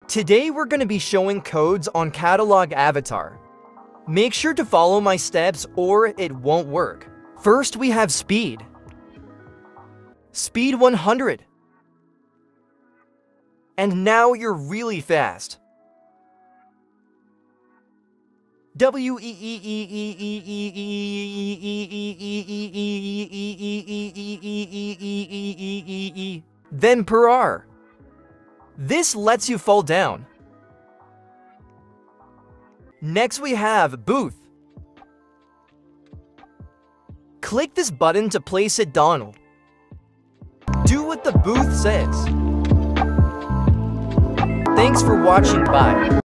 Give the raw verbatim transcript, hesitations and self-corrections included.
Today we're going to be showing codes on Catalog Avatar. Make sure to follow my steps or it won't work. First we have speed. Speed one hundred. And now you're really fast. W E E E E E E E E then per hour. This lets you fall down. Next we have booth. Click this button to place it down. Do what the booth says. Thanks for watching, bye.